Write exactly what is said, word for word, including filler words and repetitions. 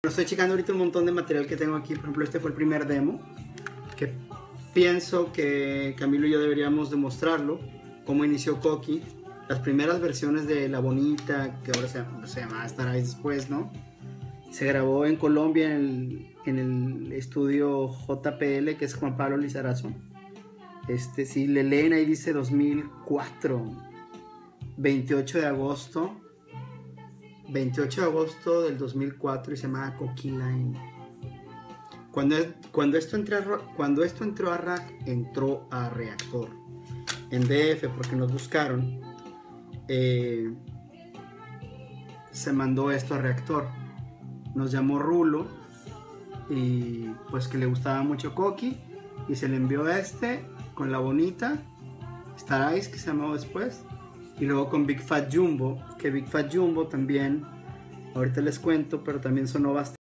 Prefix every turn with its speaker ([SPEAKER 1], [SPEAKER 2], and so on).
[SPEAKER 1] Estoy checando ahorita un montón de material que tengo aquí. Por ejemplo, este fue el primer demo, que pienso que Camilo y yo deberíamos demostrarlo, cómo inició Coqui, las primeras versiones de La Bonita, que ahora se, se llama Estará después, ¿no? Se grabó en Colombia, en el, en el estudio J P L, que es Juan Pablo Lizarazo. Este, si le leen ahí dice dos mil cuatro, veintiocho de agosto, veintiocho de agosto del dos mil cuatro, y se llama Coqui Line. Cuando, cuando, esto entró, cuando esto entró a Rack, entró a Reactor en D F, porque nos buscaron, eh, se mandó esto a Reactor. Nos llamó Rulo y pues que le gustaba mucho Coqui, y se le envió este con La Bonita, Star Ice, que se llamó después, y luego con Big Fat Jumbo, que Big Fat Jumbo también, ahorita les cuento, pero también sonó bastante.